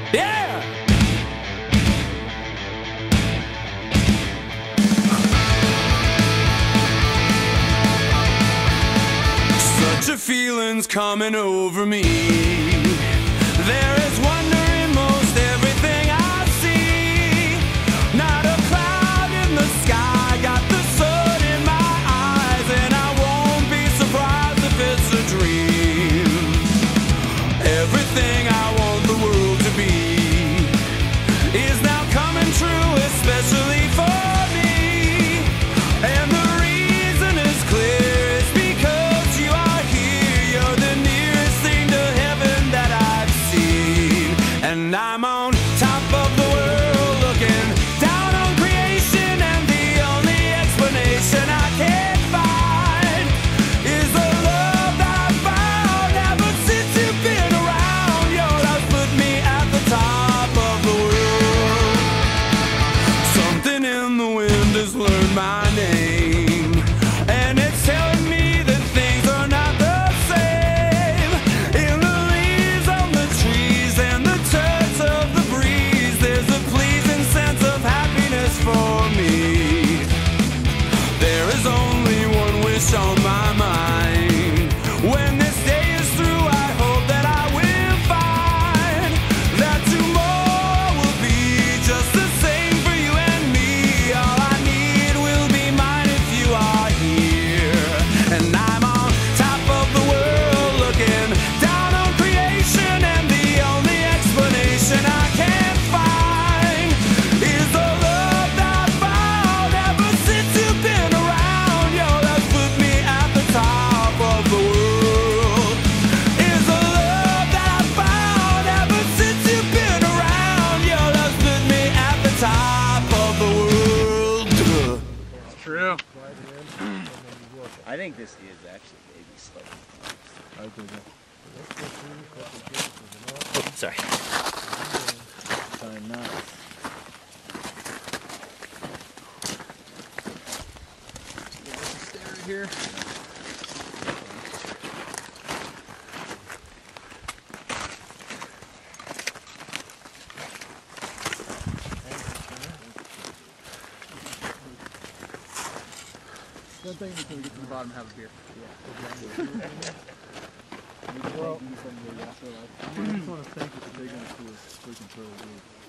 Yeah! Such a feeling's coming over me. There is wonder in most everything I see. Not a cloud in the sky, got the sun in my eyes, and I won't be surprised if it's a dream. Everything I want the world to be is now coming true, especially for me. And the reason is clear, it's because you are here. You're the nearest thing to heaven that I've seen. And I'm on top of the world looking down on creation, and the only explanation I can find is the love that I found ever since you've been around. Your love put me at the top of the world. Something in the wind has learned my name, and it's telling me that things are not the same. In the leaves on the trees and the touch of the breeze, there's a pleasing sense of happiness for me. There is only one wish on my mind. When this day is through, I hope that I will find that tomorrow will be just the same for you and me. All I need will be mine if you are here. And I'm on top of the world looking down on creation, and the only explanation I can find is the love that I found ever since you've been around. Your love put me at the top of the world. Is the love that I found ever since you've been around. Your love put me at the top of the world. True. I think this is actually maybe slightly. Oh, sorry. Time now. Stay right here. One thing before we get to the bottom, have a beer. Well, I just want to thank you for taking us to a freaking trail.